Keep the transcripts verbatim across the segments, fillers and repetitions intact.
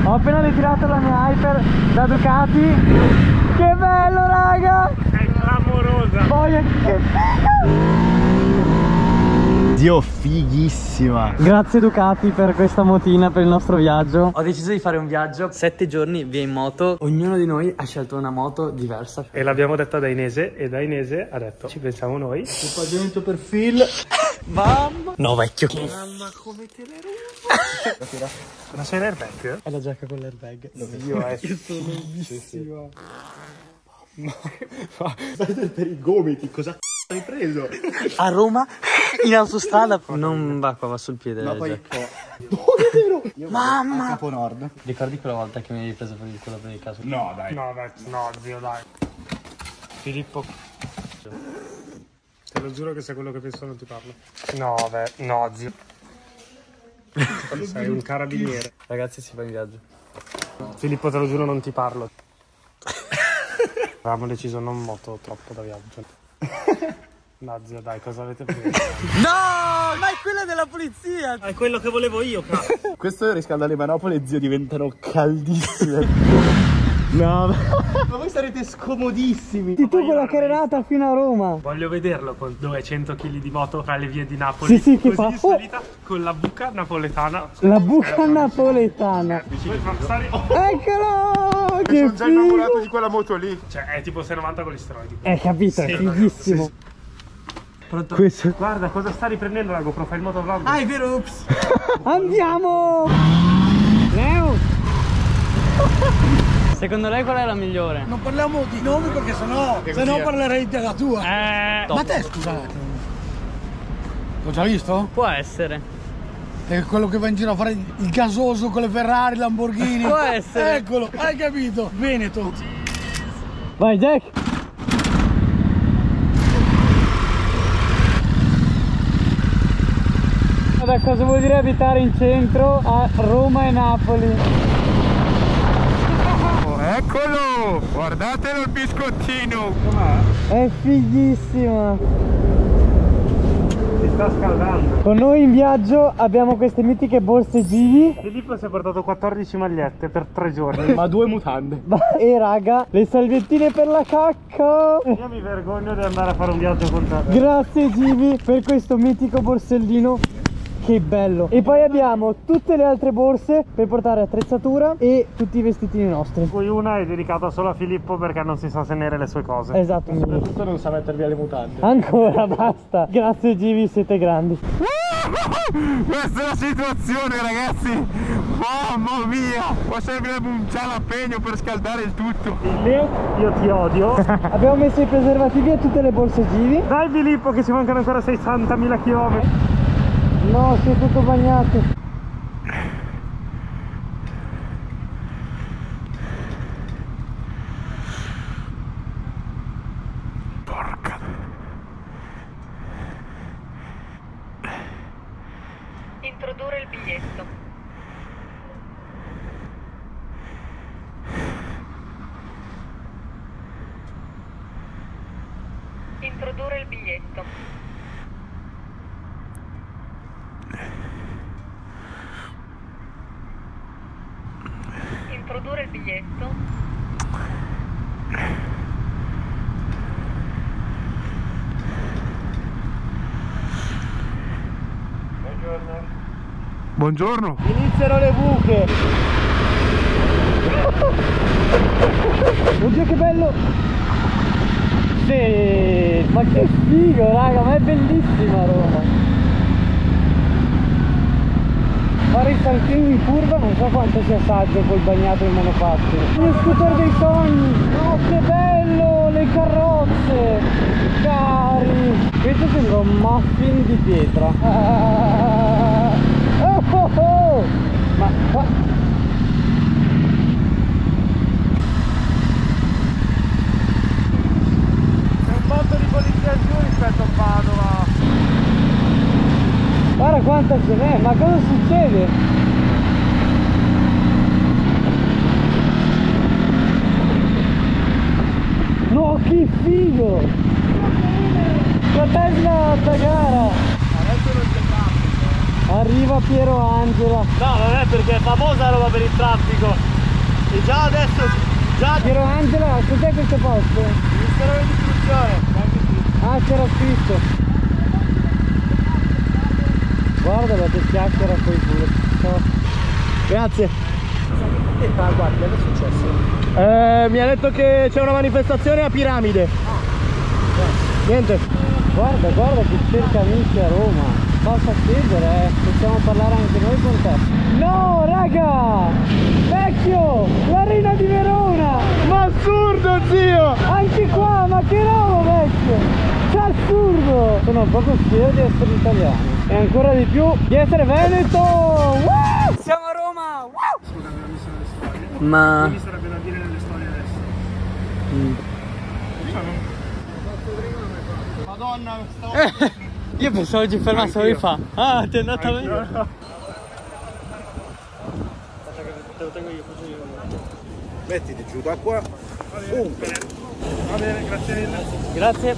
Ho appena ritirato la mia Hyper da Ducati. Che bello raga! È clamorosa! Poi che bello! Dio, fighissima. Grazie Ducati per questa motina, per il nostro viaggio. Ho deciso di fare un viaggio sette giorni via in moto. Ognuno di noi ha scelto una moto diversa. E l'abbiamo detta da Inese, e da Inese ha detto ci pensiamo noi. Equipaggiamento per Phil. Mamma! No vecchio. Mamma come te le rubo! Non sei l'airbag? È la giacca con l'airbag. Io è bellissima. Stai per i gomiti, cosa hai preso? A Roma in autostrada non va qua, va sul piede. Ma poi giacca. no, è vero. Mamma! A Capo Nord. Ricordi quella volta che mi avevi preso per il culo per il caso? No, dai. No, dai, no, zio, dai. Filippo. Te lo giuro che se quello che penso non ti parlo. No, beh, no, zio. Sei un carabiniere. Ragazzi, si va in viaggio. Filippo, te lo giuro, non ti parlo. Avevamo deciso non moto troppo da viaggio. No, zio, dai, cosa avete preso? No, ma è quella della polizia! È quello che volevo io, cazzo. Questo riscalda le manopole, zio, diventano caldissime. No, ma voi sarete scomodissimi. Ti tu con la carenata fino a Roma. Voglio vederlo con duecento chili di moto tra le vie di Napoli. Sì, sì, che così fa- in salita con la buca napoletana. La buca napoletana. Vuoi far stare- Oh, Eccolo! Che Sono già innamorato figo! di quella moto lì. cioè, è tipo sei novanta con gli steroidi. Eh, capito, è Sì, fighissimo. sì, Pronto? Questo. Guarda, cosa sta riprendendo la GoPro? Fai il motovlog? Ah, è vero, ups. Andiamo! Leo! Secondo lei qual è la migliore? Non parliamo di nomi perché sennò, sennò parlerei della tua. Eh... Ma te scusate. L'ho già visto? Può essere. È quello che va in giro a fare il gasoso con le Ferrari, Lamborghini. Può essere. Eccolo, hai capito? Veneto. Vai Jack! Vabbè, cosa vuol dire abitare in centro a Roma e Napoli? Eccolo! Guardatelo il biscottino! È fighissima! Si sta scaldando. Con noi in viaggio abbiamo queste mitiche borse Givi. Filippo si è portato quattordici magliette per tre giorni. Ma due mutande. E raga, le salviettine per la cacca! Io mi vergogno di andare a fare un viaggio con te. Grazie Givi per questo mitico borsellino. Che bello! E poi abbiamo tutte le altre borse per portare attrezzatura e tutti i vestitini nostri. Cui una è dedicata solo a Filippo perché non si sa tenere le sue cose. Esatto. Soprattutto non sa mettere via le mutande. Ancora basta. Grazie Givi, siete grandi. Questa è la situazione, ragazzi. Mamma mia. Qua servirebbe un jalapeno per scaldare il tutto. Leo, io ti odio. Abbiamo messo i preservativi a tutte le borse Givi. Dai Filippo che ci mancano ancora sessantamila chilometri. No, si è tutto bagnato. Porca. Introdurre il biglietto. Introdurre il biglietto. Introdurre il biglietto. Buongiorno. Buongiorno. Iniziano le buche. Oddio che bello. Sì, ma che figo raga, ma è bellissima Roma. Fare i saltini in curva non so quanto sia saggio col bagnato in monopattino. Il scooter dei sogni! Oh che bello! Le carrozze! Cari! Questo sembra un muffin di pietra. Ah, oh, oh, oh. Ma qua... C'è un botto di polizia giù rispetto a Padova. Guarda quanta ce n'è, ma cosa succede? No, che figo! La Tesla da gara! Adesso non c'è cambio. Arriva Piero Angela. No, non è perché è famosa roba per il traffico. E già adesso, già... Piero Angela, cos'è questo posto? Ministero dell'istruzione. Ah, c'era scritto. Guarda che chiacchiera con i culo. Grazie. Ah, guarda, che è successo? Eh, mi ha detto che c'è una manifestazione a Piramide. Niente. Guarda, guarda che cerca amici a Roma. Basta scrivere, eh. Possiamo parlare anche noi con te. No, raga! Vecchio! L'Arena di Verona! Ma assurdo, zio! Anche qua, ma che roba, vecchio! Che assurdo! Sono proprio fiero di essere italiano. E ancora di più di essere veneto! Woo! Siamo a Roma! Woo! Ma... Mi sarebbe da dire nelle storie adesso. Mm. Madonna, sto... Eh, io pensavo ci fermassero di fa. Ah, ti è andata bene? No, no. Te lo tengo io, faccio io. Mettiti giù da qua. Uh. Va bene, grazie mille. Grazie.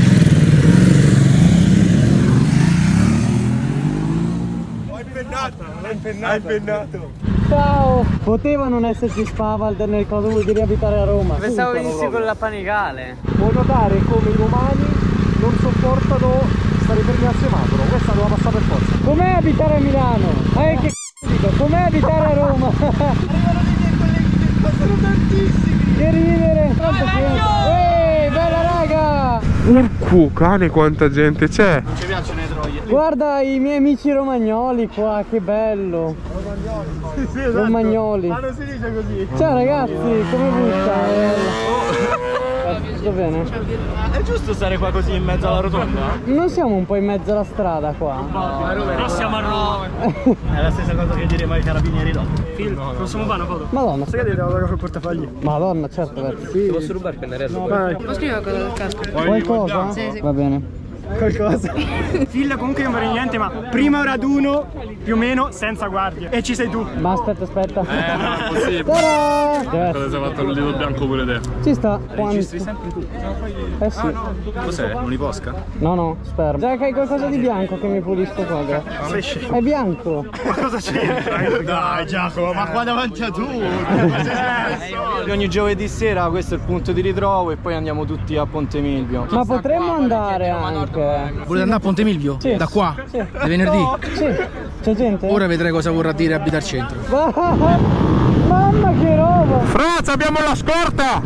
Ho impennato. L'ho impennato. Hai impennato. Ciao! Poteva non esserci Spavalder nel caso vuol dire abitare a Roma. Pensavo Subito, venissi con la Panigale. Puoi notare come i romani non sopportano stare fermi a semaforo. Questa doveva passare per forza. Com'è abitare a Milano? Eh, che c***o dico? Com'è abitare a Roma? Arrivano dei miei colleghi del qua, sono tantissimi. Che ridere! Ehi, bella raga! Urcu, cane, quanta gente c'è. Non ci piacciono le troie. Guarda i miei amici romagnoli qua, che bello! Sì, sì, esatto. Romagnoli. Ah, non si dice così. Ciao ragazzi, come vi sta? Tutto bene? È giusto stare qua così in mezzo alla rotonda? Non siamo un po' in mezzo alla strada qua? Però siamo a Roma. È la stessa cosa che diremo ai carabinieri dopo. Phil, possiamo fare una foto? Madonna. Sai che devo dare sul portafogli? Madonna, certo, vecchio. Ti posso rubare il pennarello? No, vai. Posso scrivere cosa del casco? Qualcosa? Sì, sì. Va bene. Qualcosa. Phil, comunque non vorrei niente, ma prima raduno più o meno senza guardie. E ci sei tu. Ma aspetta, aspetta. Eh, non è possibile. Ta-da! Cosa si è fatto il lido bianco pure te? Ci sta. Registri sempre tu. Eh sì. Cos'è? Un'iposca? No, no, spero. Già che hai qualcosa di bianco che mi pulisco qua, grazie. È bianco. Ma cosa c'è? Dai Giacomo, ma qua davanti a tu. Ogni giovedì sera questo è il punto di ritrovo e poi andiamo tutti a Ponte Milvio. Ma potremmo andare anche. Volete andare a Ponte Milvio? Sì. Da qua? Sì. Da venerdì? Sì. C'è gente? Ora vedrai cosa vorrà dire abitare al centro. Mamma che roba! Franz, abbiamo la scorta.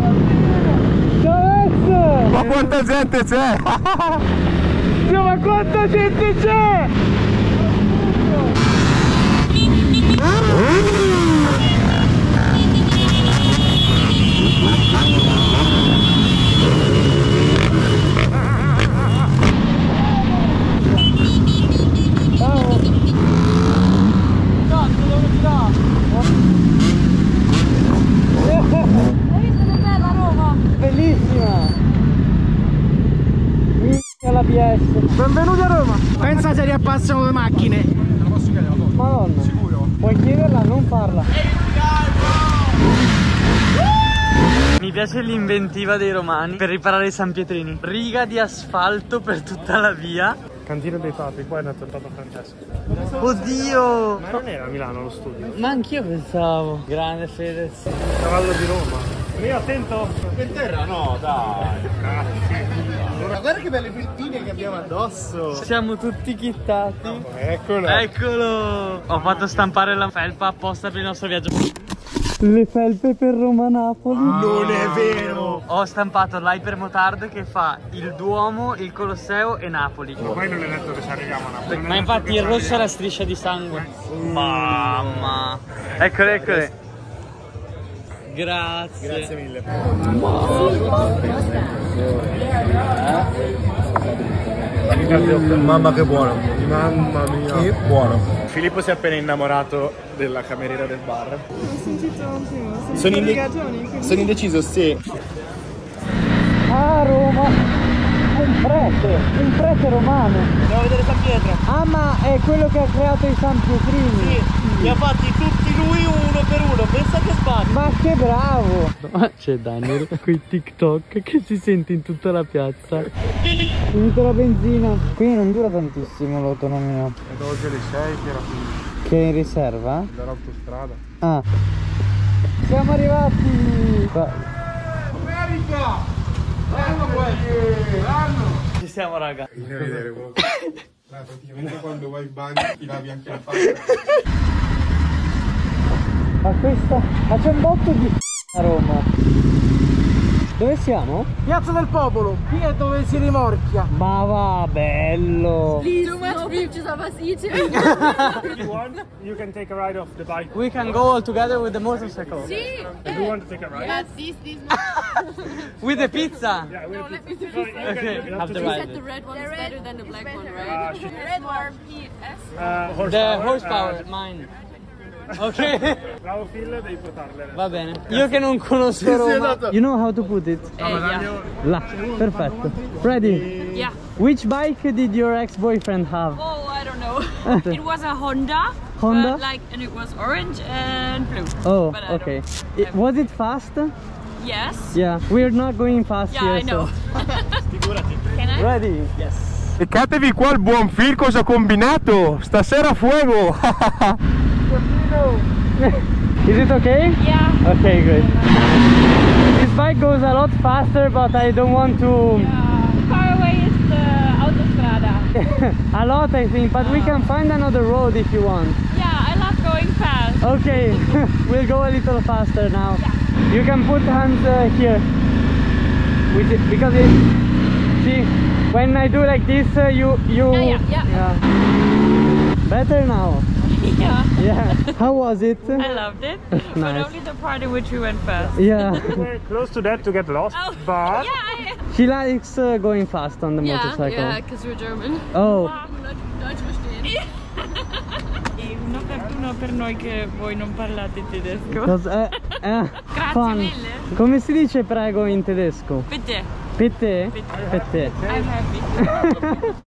Ciao Ex! Ma quanta gente c'è? Dio, ma quanta gente c'è! Ciao! Cazzo, dove sta? Hai visto che bella Roma? Bellissima! Minchia la B S! Benvenuti a Roma! Pensa se riappassano le macchine! Madonna! Sicuro? Puoi chiederla, non farla! Mi piace l'inventiva dei romani per riparare i San Pietrini. Riga di asfalto per tutta la via. Cantina dei Papi, qua è nato il Papa Francesco. Oddio! Ma non era a Milano lo studio? Ma anch'io pensavo. Grande Fedez. Cavallo di Roma. Io attento. Per terra no, dai. Ma guarda che belle pettine che abbiamo addosso. Siamo tutti chittati. Eccolo. Eccolo! Ho fatto stampare la felpa apposta per il nostro viaggio. Le felpe per Roma-Napoli. Non è vero. Ho stampato l'Hypermotard che fa il Duomo, il Colosseo e Napoli. Ma poi non è detto che ci arriviamo a Napoli. Ma infatti il rosso è la striscia di sangue. Mamma. Eccole, eccole. Grazie. Grazie mille. Mamma che buono. Mamma mia. Che buono. Filippo si è appena innamorato della cameriera del bar. Ho sentito un primo, sono, Sono, inde- rigatoni, quindi... sono indeciso se... Ah, Roma. Un prete, un prete romano. Andiamo a vedere San Pietro. Ah, ma è quello che ha creato i San Pietrini. Sì, li ha fatti tutti lui uno per uno, pensa che sbagli. Ma che che bravo! C'è Daniel con i TikTok che si sente in tutta la piazza. Finito la benzina. Quindi non dura tantissimo l'autonomia. Ed oggi alle sei che era finito. Che è in riserva? Dall'autostrada. Ah. Siamo arrivati! America! L'anno questo! Ci siamo raga. Bisogna vedere comunque. Dai, praticamente quando vai in bagno ti lavi anche la faccia. Ma questa... Ma c'è un botto di a Roma. Dove siamo? Piazza del Popolo, qui è dove si rimorchia. Ma va, bello! Too much pictures of us eating. If you want, you can take a ride off the bike. We can go all together with the motorcycle. See? Do you want to take a ride? Yes, this, this. With the pizza? Yeah, we'll No, let me do No, you this. can- Okay, you have have to the do- ride. Said the red one is better than the black one, Ah, right? shit. The red one, P S. Uh, horsepower. The horsepower, uh, mine. Ok. Bravo Phil, devi portarle. Va bene. Io che non conosco Roma. You know how to put it? Uh, yeah. Là, perfetto. Ready? Yeah. Which bike did your ex-boyfriend have? Oh, I don't know. It was a Honda. Honda? But like, and it was orange and blue. Oh, But I okay. don't- It, was it fast? Yes. Yeah, we're not going fast Yeah, here. I know. So. Can I? Ready? Yes. Beccatevi qua il buon Phil cosa ha combinato. Stasera a fuego. Is it okay? Yeah. Okay, great. This bike goes a lot faster, but I don't want to... Yeah. Far away is the autostrada. a lot, I think, but we can find another road if you want. Yeah, I love going fast. Okay, we'll go a little faster now. You can put hands uh, here. With it, because it... See, when I do like this, uh, you... you Yeah, yeah, yeah. yeah. Better now. Yeah. Yeah. How was it? I loved it. But Nice. only the part in which we went fast. Yeah. We're close to that to get lost, Oh, but yeah, I, She likes uh, going fast on the yeah, motorcycle. yeah, because we're German. Oh. Deutsch verstehen. Una fortuna per noi che voi non parlate tedesco. Cos'è? Eh, Grazie fun. mille. Come si dice prego in tedesco? Bitte. Bitte? Bitte. Bitte. I'm happy.